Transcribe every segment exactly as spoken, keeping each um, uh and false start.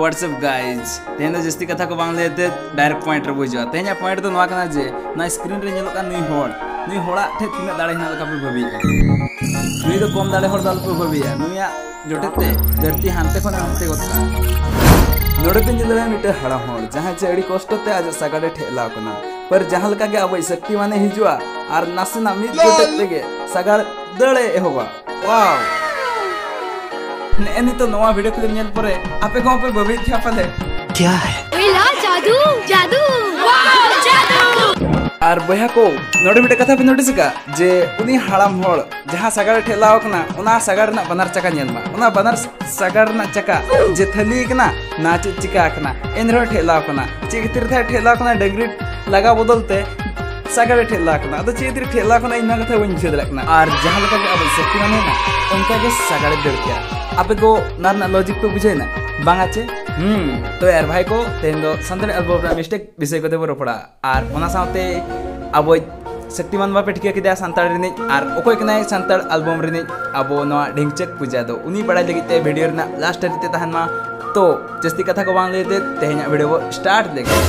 WhatsApp guys तेन जस्ती कथा को बांग लेते डायरेक्ट पॉइंट रे बुझा तेन पॉइंट तो नवा कना जे ना स्क्रीन रे नेलो का नुई होड़ नुई होड़ा ठे तिना दाड़े हिना का पे भबी नुई तो कम दाड़े होड़ दाल पे भबी नुया जोटेते धरती हानते खन हानते गोता नोडे पिन जिले मिटे हड़ा होड़ जहां चे अड़ी कष्ट ते आज सगाडे ठेला कना पर जहां लका के अब शक्ति माने हिजुआ आर नासना मिद जोटेते गे सगाड़ दड़े एहोबा वाव ने तो नवा वीडियो क्लिप नेल परे आपे को पे बबी क्या पले क्या है ओला जादू जादू वाव जादू आर बया को नोडे मिटे कथा पे नोटिस का जे उनी हड़ाम होड़ जहां सगाड़ ठेलाव कना उना सगाड़ ना बनार चका नेलमा उना बनार सगाड़ ना चका जे थली कना ना चे चिका कना एनरो ठेलाव कना चे कितिर था ठेलाव कना डगरी लगा बदलते सगाड़ ठेला कना अद चे कितिर ठेला कना इना कथा वइन छेदरा कना आर जहां लका के अब शक्ति माने ना उनका के सगाड़ दर क्या आपे को नारना लॉजिक पे बुझे ना बांगाचे हम्म तो यार भाई को तेन दो संतरे एल्बम रा मिस्टेक विषय को देबो रोपड़ा आर ओना साथे अब शक्तिमान बापे ठिका किदा संताड़ रिनि आर ओकोय कनाय संताड़ एल्बम रिनि अबो नवा ढिंगचक पूजा दो उनी बड़ा लगी ते वीडियो रना लास्ट रिते तहन मा तो जस्ती कथा को बांग लेते तेहना वीडियो को स्टार्ट लेके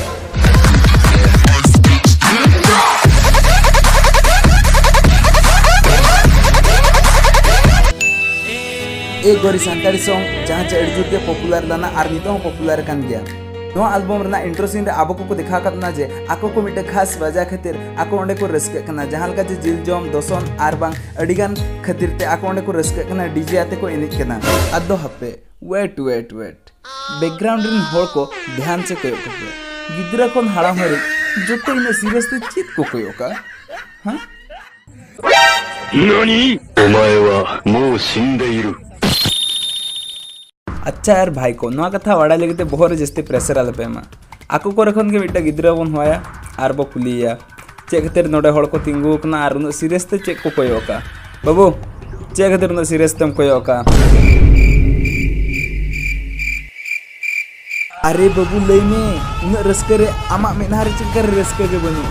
एक गोरी संताड़ी सॉन्ग जहां चे अड़ी के पॉपुलर लाना आर नितो पॉपुलर कान गया नो एल्बम रना इंट्रो सीन रे आबो को दिखा कतना जे आको को मिटे खास वजह खातिर आको ओंडे को रस्के कना जहां लका जे जिल जॉम दोसन आर बांग अडिगान खातिर ते आको ओंडे को रस्के कना डीजे आते को एनिक कना अदो हपे वेट वेट वेट बैकग्राउंड रिन होड़ को ध्यान से कयो को गिद्रा कोन हाड़ा हरे जोते इन सीरियस ते चित को कयो का हां नानी ओमाए वा मो शिंदेइरु अच्छा यार भाई को नवा कथा वाड़ा लेते बहुत जस्ती प्रेशर आल पे मा आको को रखन के मिटा गिद्रा बन होया आर बो कुलिया चे खतिर नोडे होड़ को तिंगु कना आर उन सीरियस ते चेक को कोयो का बाबू चे खतिर उन सीरियस तम कोयो का अरे बाबू लई में उन रस्के रे आमा मेनारे चिकर रस्के के बनु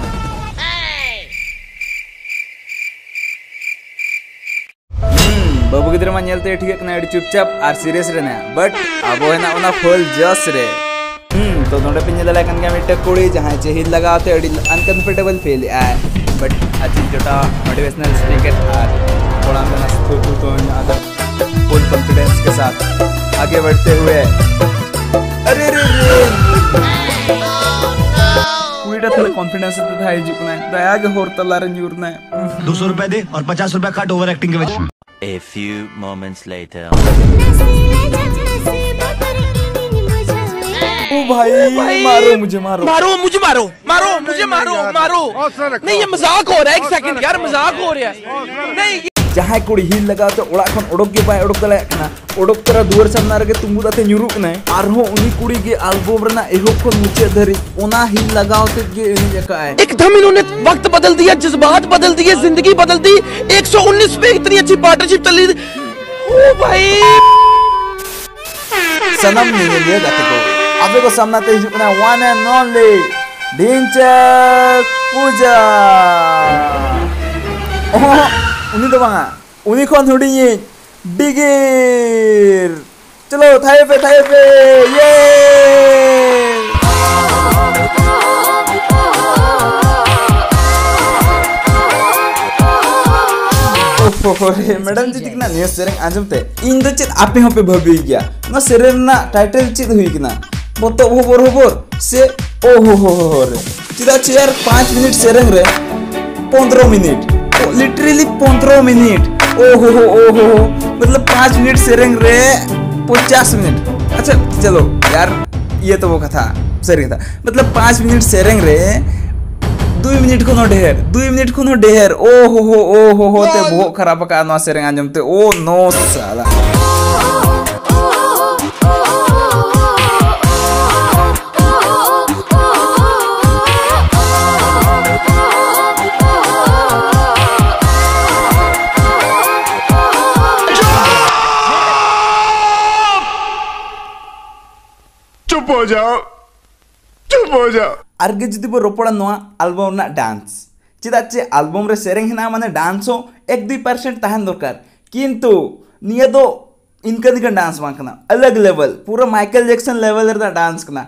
बाबू गिद्रा मा नेलते ठीक कना अड़ी चुपचाप आर सीरियस रे ना बट अब है ना फुल जस रे हम तो नोडे पिन दला कन के मिटे कुड़ी जहां चे हिल लगाते अड़ी अनकंफर्टेबल फील आए बट अजी जोटा मोटिवेशनल स्पीकर आर थोड़ा सा तो तो तो अदर फुल कॉन्फिडेंस के साथ आगे बढ़ते हुए अरे रे रे कुड़ीटा थोड़ा कॉन्फिडेंस तो था हिजुकना दया के होर तलार न्यूरना दो सौ रुपए दे और पचास रुपए काट ओवर एक्टिंग के वजह A few moments later. ओ भाई मारो मुझे मारो मारो मुझे मारो मारो मुझे मारो मारो नहीं ये मजाक हो रहा है एक सेकंड यार मजाक हो रहा है नहीं जहां कुड़ी हिल लगा तो ओड़ा खन ओडक के बाय ओडक दले कना ओडक तरा दुवर सामना रे तुंगु दाते न्यूरु कना आर हो उनी कुड़ी के एल्बम रना एहो को नीचे धरी ओना हिल लगाओ ते के एनी जका है एकदम इन्होंने वक्त बदल दिया जज्बात बदल दिए जिंदगी बदल दी एक सौ उन्नीस पे इतनी अच्छी पार्टनरशिप चली ओ भाई सनम नहीं ले जाते को अबे को सामना ते हिजुकना one and only Dhinchak Pooja ओह उनी तो बांगा उनी कौन थोड़ी ये डिगिर चलो थाए पे थाए पे ये ओरे मैडम जी दिखना निया सेरेंग आजमते इन द चित आपे हम पे भबी गया ना सेरेंग ना टाइटल चित हुई किना बोतो होबर होबर से ओ हो हो हो रे चिदा चेयर पाँच मिनट सेरेंग रे पंद्रह मिनट लिटरली पंद्रह मिनट ओ हो हो ओ हो हो मतलब पाँच मिनट सेरेंग रे पचास मिनट अच्छा चलो यार ये तो वो कथा सही था मतलब पाँच मिनट सेरेंग रे दो मिनट को नो ढेर दो मिनट को नो ढेर ओ हो हो ओ हो हो ते बहुत खराब का नो सेरेंग आंजमते ओ नो साला चुप हो जाओ चुप हो जाओ आरगे जुदी बो रोपड़ा नोआ एल्बम ना डांस चिदा चे एल्बम रे सेरेंग हिना माने डांस हो एक दो परसेंट तहन दरकार किंतु निया दो इनका निका डांस मा कना अलग लेवल पूरा माइकल जैक्सन लेवल रे डांस कना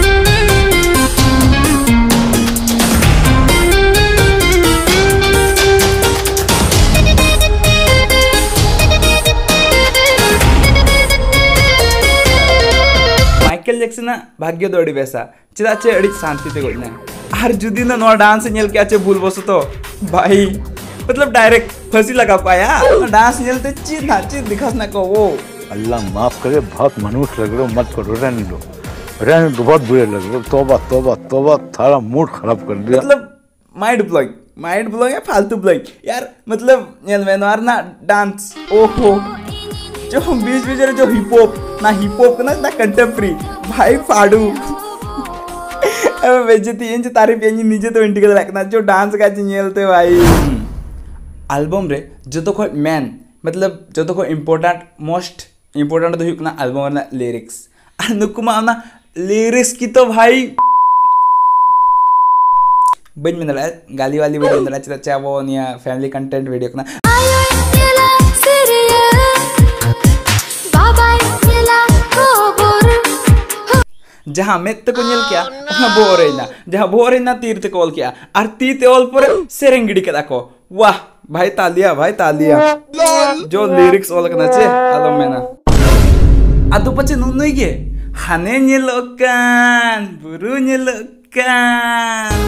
माइकल जैक्सन भाग्य दोड़ी वैसा चेदा चे अड़ी शांति ते गइना आर जुदी ना नो डांस नेल के आचे भूल बसो तो भाई मतलब डायरेक्ट फांसी लगा पाया डांस नेल ते चीज ना चीज दिखास ना को वो अल्लाह माफ करे बहुत मनुष्य लग रहे हो मत करो रहने दो रहने दो बहुत बुरे लग रहे हो तौबा तौबा तौबा थारा मूड खराब कर दिया मतलब माइंड ब्लोइंग माइंड ब्लोइंग है फालतू ब्लोइंग यार मतलब नेल में नार ना डांस ओहो जो हम बीच बीच में जो हिप हॉप ना हिप हॉप ना ना कंटेम्पररी भाई फाड़ू अब बेइज्जती इंज तारीफ इंज निजे तो इंडिकल रखना जो डांस का चिन्हलते भाई एल्बम रे जो तो कोई मैन मतलब जो तो कोई इम्पोर्टेंट मोस्ट इम्पोर्टेंट तो हुई ना एल्बम ना लिरिक्स और नुकुमा ना लिरिक्स की तो भाई बन में ना गाली वाली वीडियो ना चला चाहे वो निया फैमिली कंटेंट वीडियो ना जहाँ मैं तो कुछ किया वहाँ बोर है ना जहाँ बोर है ना तीर ते कॉल किया और ती ते ऑल पर सेरेंगड़ी के दाको वाह भाई तालिया भाई तालिया जो लिरिक्स ऑल करना चाहिए आलम में ना अदु पचे नुन नहीं के हने नीलोकान बुरु नीलोकान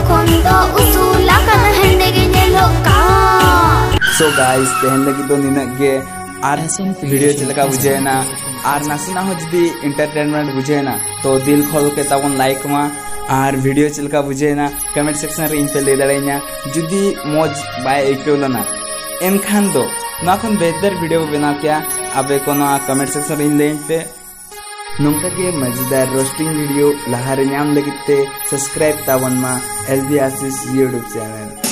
सो गाइस तेहन लगी तो निना के आर वीडियो चलका बुझे ना आर नासना हो जदी एंटरटेनमेंट बुझे ना तो दिल खोल के तबन लाइक मा आर वीडियो चलका बुझे ना कमेंट सेक्शन रे इन पे ले दड़ेना जदी मौज बाय एकोलना एनखान दो ना खन बेहतर वीडियो बना क्या अबे कोनो कमेंट सेक्शन रे ले पे नोंका के मजेदार रोस्टिंग वीडियो लहारे नाम लगिते सब्सक्राइब तावन मा एलबी आशीष यूट्यूब चैनल।